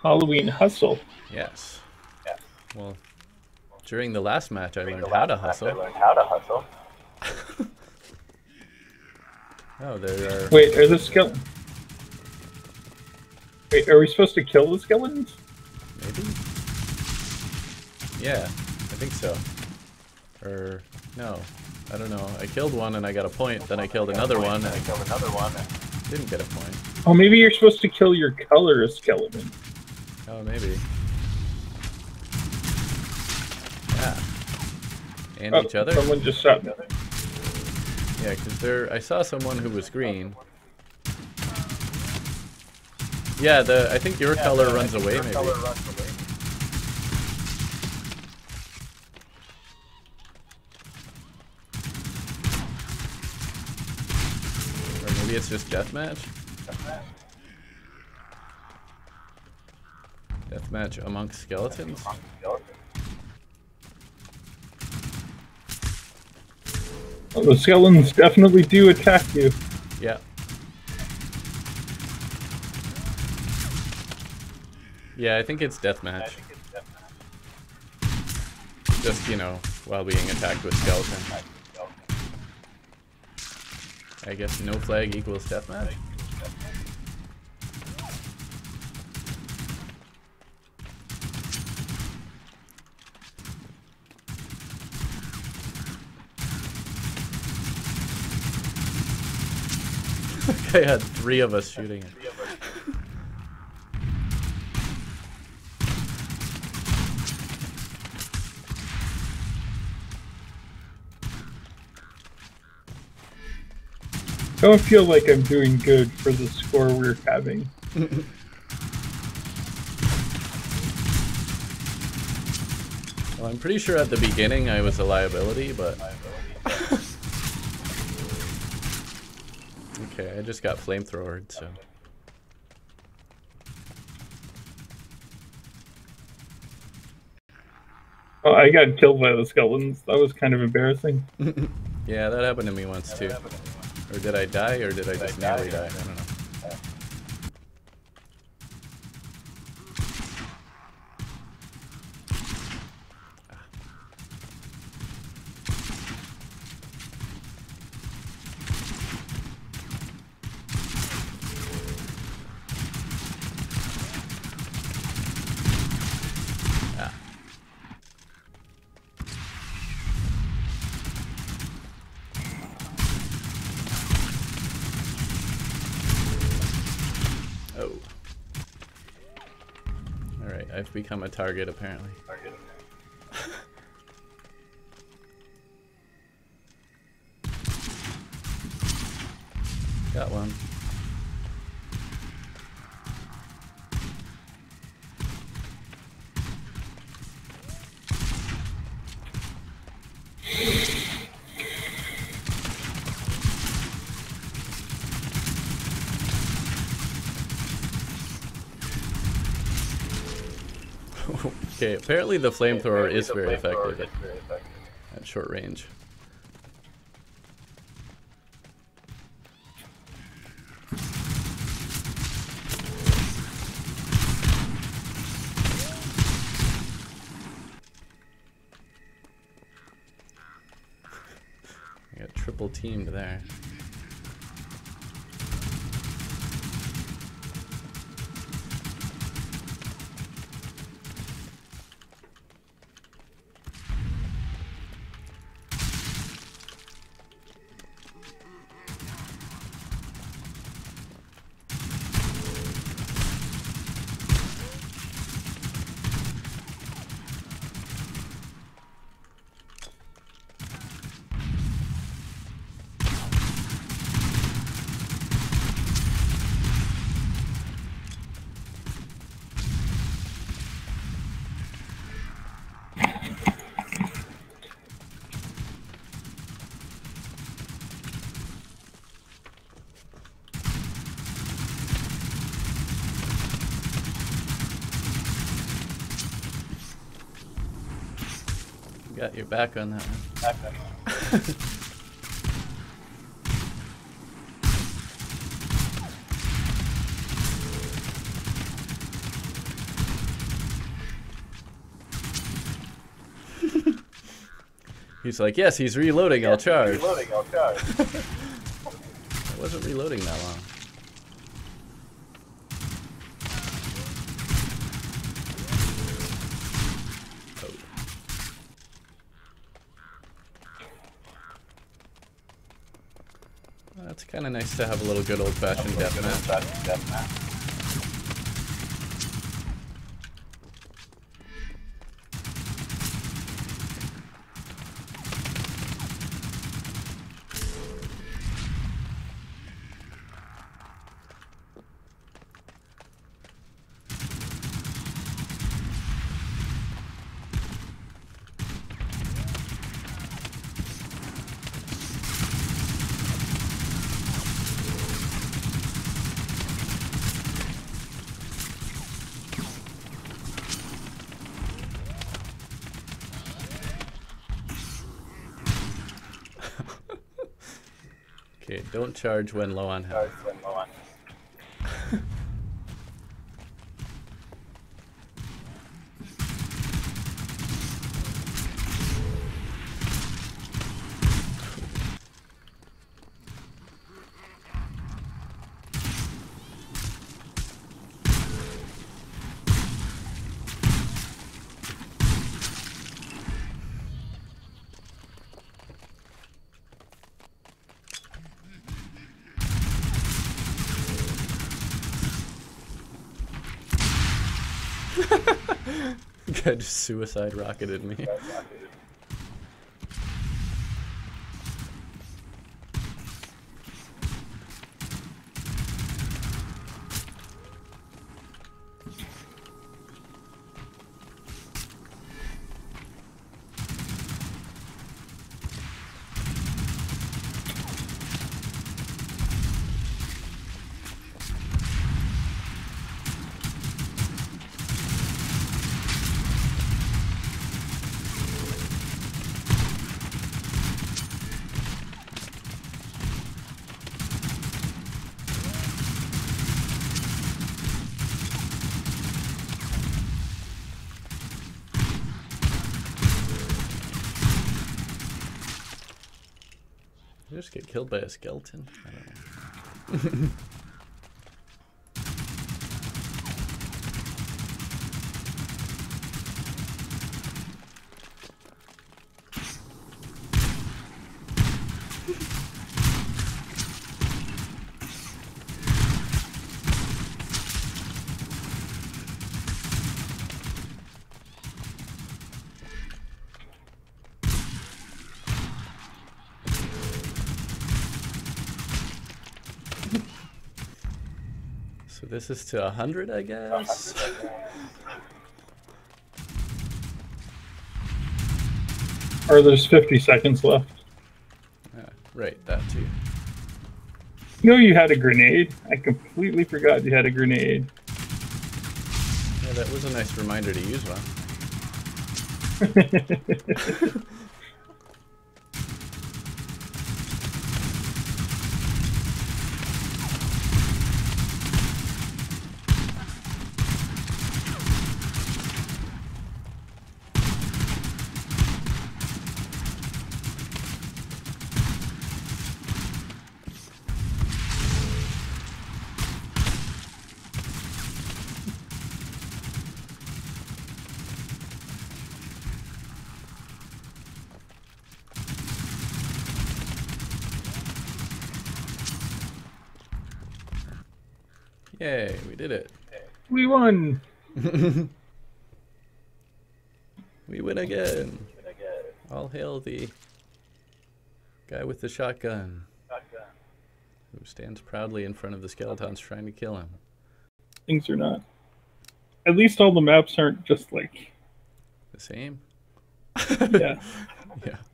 Halloween hustle. Yes. Well, during the last match, I learned how to hustle. Oh, there are. Wait, are the skeletons? Wait, are we supposed to kill the skeletons? Maybe? Yeah, I think so. Or, no. I don't know. I killed one and I got a point, then I killed another one and didn't get a point. Oh, maybe you're supposed to kill your color skeleton. Oh, maybe. Yeah. And each other? Someone just shot me. Yeah, because I saw someone who was green. Yeah, I think your color runs away, maybe. Or maybe it's just deathmatch? Deathmatch amongst skeletons? Oh, the skeletons definitely do attack you. Yeah. Yeah, I think it's deathmatch. Just, you know, while being attacked with skeleton. I guess no flag equals deathmatch? I had 3 of us shooting it. I don't feel like I'm doing good for the score we're having. Well, I'm pretty sure at the beginning I was a liability, but... Okay, I just got flamethrowered, so... Oh, I got killed by the skeletons. That was kind of embarrassing. Yeah, that happened to me once too. Or did I die, or did I just nearly die? I don't know. Oh. Alright, I've become a target apparently. Got one. Okay, apparently the flamethrower is very effective at short range. I got triple teamed there. Got your back on that one. He's like, yes, he's reloading, I'll charge. I wasn't reloading that long. Oh. Well, that's kind of nice to have a little good old-fashioned deathmatch. Okay, don't charge when low on health. Guy just suicide rocketed me. Did I just get killed by a skeleton? I don't know. So this is to 100, I guess? Or there's 50 seconds left. Right, that too. You know you had a grenade? I completely forgot you had a grenade. Yeah, that was a nice reminder to use one. Yay, we did it. We won! We win again. All hail the guy with the shotgun, who stands proudly in front of the skeletons trying to kill him. Things are not. At least all the maps aren't just like... The same? Yeah. Yeah.